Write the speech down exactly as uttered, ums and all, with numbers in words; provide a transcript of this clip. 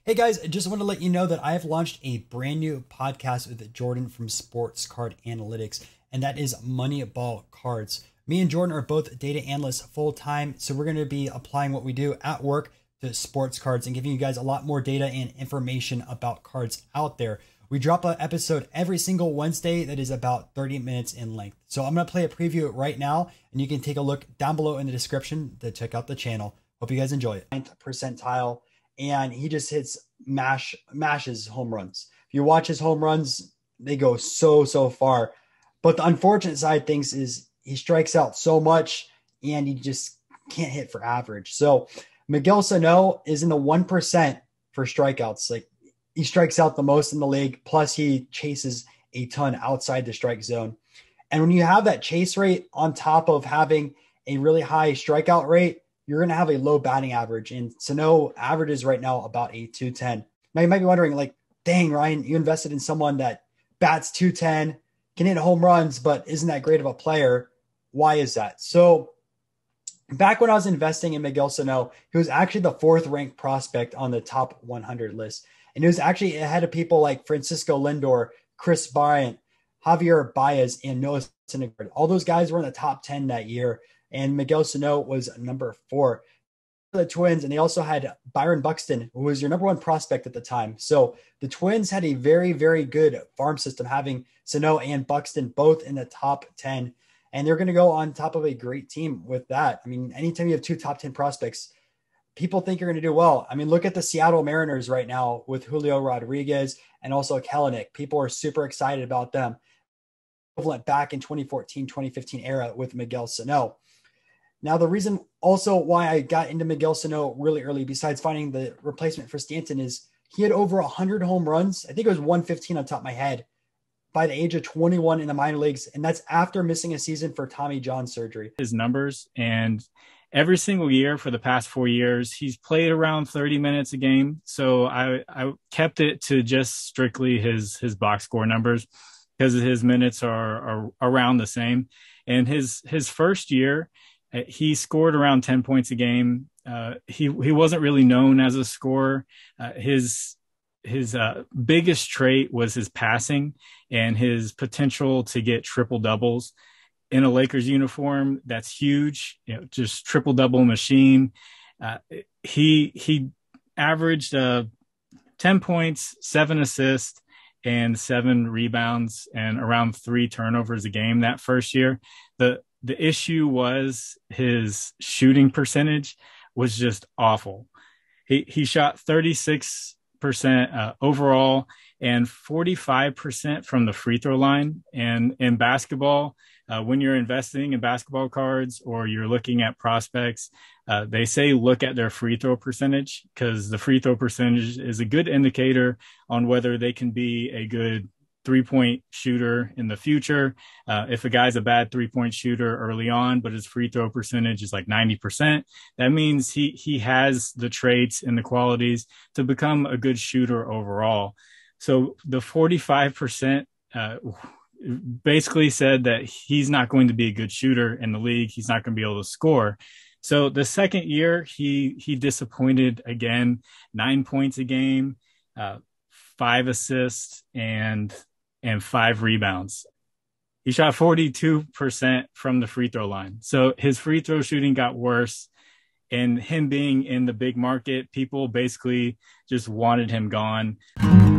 Hey guys, I just want to let you know that I have launched a brand new podcast with Jordan from Sports Card Analytics, and that is Moneyball Cards. Me and Jordan are both data analysts full time, so we're going to be applying what we do at work to sports cards and giving you guys a lot more data and information about cards out there. We drop an episode every single Wednesday that is about thirty minutes in length. So I'm going to play a preview right now, and you can take a look down below in the description to check out the channel. Hope you guys enjoy it. ninth percentile. And he just hits mash mashes home runs. If you watch his home runs, they go so, so far. But the unfortunate side things is he strikes out so much and he just can't hit for average. So Miguel Sano is in the one percent for strikeouts. Like, he strikes out the most in the league, plus he chases a ton outside the strike zone. And when you have that chase rate on top of having a really high strikeout rate, you're going to have a low batting average. And Sano averages right now about a two ten. Now you might be wondering, like, dang, Ryan, you invested in someone that bats two ten, can hit home runs, but isn't that great of a player. Why is that? So back when I was investing in Miguel Sano, he was actually the fourth ranked prospect on the top one hundred list. And he was actually ahead of people like Francisco Lindor, Chris Bryant, Javier Baez, and Noah Syndergaard. All those guys were in the top ten that year. And Miguel Sano was number four. The Twins, and they also had Byron Buxton, who was your number one prospect at the time. So the Twins had a very, very good farm system, having Sano and Buxton both in the top ten. And they're going to go on top of a great team with that. I mean, anytime you have two top ten prospects, people think you're going to do well. I mean, look at the Seattle Mariners right now with Julio Rodriguez and also Kelenic. People are super excited about them. Equivalent back in twenty fourteen, twenty fifteen era with Miguel Sano. Now, the reason also why I got into Miguel Sano really early, besides finding the replacement for Stanton, is he had over one hundred home runs. I think it was one fifteen on top of my head by the age of twenty-one in the minor leagues. And that's after missing a season for Tommy John surgery. His numbers, and every single year for the past four years, he's played around thirty minutes a game. So I, I kept it to just strictly his, his box score numbers because his minutes are, are around the same. And his, his first year, he scored around ten points a game. Uh, he he wasn't really known as a scorer. Uh, his his uh, biggest trait was his passing and his potential to get triple doubles in a Lakers uniform. That's huge. You know, just triple double machine. Uh, he he averaged uh, ten points, seven assists, and seven rebounds, and around three turnovers a game that first year. The The issue was his shooting percentage was just awful. He he shot thirty-six percent uh, overall and forty-five percent from the free throw line. And in basketball, uh, when you're investing in basketball cards or you're looking at prospects, uh, they say look at their free throw percentage, because the free throw percentage is a good indicator on whether they can be a good three-point shooter in the future. Uh, if a guy's a bad three-point shooter early on, but his free throw percentage is like ninety percent, that means he he has the traits and the qualities to become a good shooter overall. So the forty-five percent uh, basically said that he's not going to be a good shooter in the league. He's not going to be able to score. So the second year, he he disappointed again, nine points a game, uh, five assists, and and five rebounds. He shot forty-two percent from the free throw line. So his free throw shooting got worse, and him being in the big market, people basically just wanted him gone.